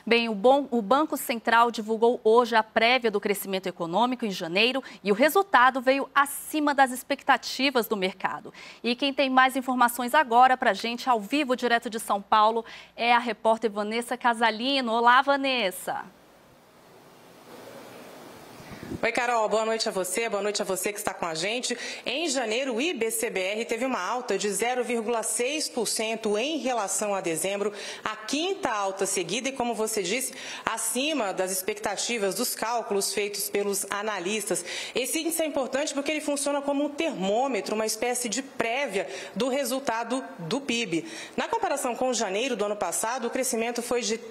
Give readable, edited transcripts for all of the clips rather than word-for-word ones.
Bem, o Banco Central divulgou hoje a prévia do crescimento econômico em janeiro e o resultado veio acima das expectativas do mercado. E quem tem mais informações agora para a gente, ao vivo, direto de São Paulo, é a repórter Vanessa Casalino. Olá, Vanessa. Oi, Carol, boa noite a você que está com a gente. Em janeiro, o IBCBR teve uma alta de 0,6% em relação a dezembro, a quinta alta seguida e, como você disse, acima das expectativas dos cálculos feitos pelos analistas. Esse índice é importante porque ele funciona como um termômetro, uma espécie de prévia do resultado do PIB. Na comparação com janeiro do ano passado, o crescimento foi de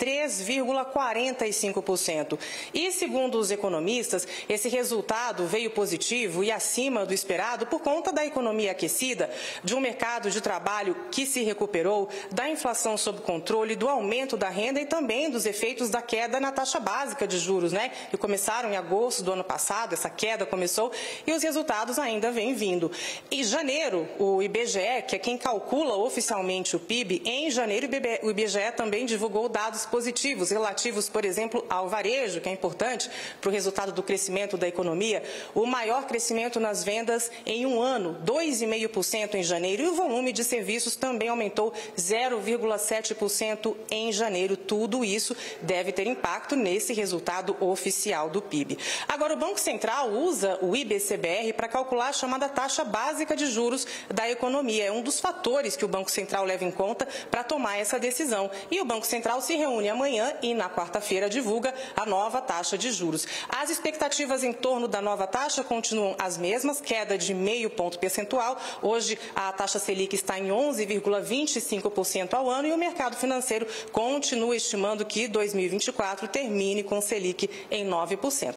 3,45%. E, segundo os economistas, esse resultado veio positivo e acima do esperado por conta da economia aquecida, de um mercado de trabalho que se recuperou, da inflação sob controle, do aumento da renda e também dos efeitos da queda na taxa básica de juros, que começaram em agosto do ano passado. Essa queda começou e os resultados ainda vêm vindo. Em janeiro, o IBGE, que é quem calcula oficialmente o PIB, em janeiro o IBGE também divulgou dados positivos relativos, por exemplo, ao varejo, que é importante para o resultado do crescimento da economia, o maior crescimento nas vendas em um ano, 2,5% em janeiro, e o volume de serviços também aumentou 0,7% em janeiro. Tudo isso deve ter impacto nesse resultado oficial do PIB. Agora, o Banco Central usa o IBCBR para calcular a chamada taxa básica de juros da economia. É um dos fatores que o Banco Central leva em conta para tomar essa decisão. E o Banco Central se reúne amanhã e, na quarta-feira, divulga a nova taxa de juros. As expectativas em torno da nova taxa continuam as mesmas, queda de 0,5 ponto percentual. Hoje a taxa Selic está em 11,25% ao ano e o mercado financeiro continua estimando que 2024 termine com Selic em 9%.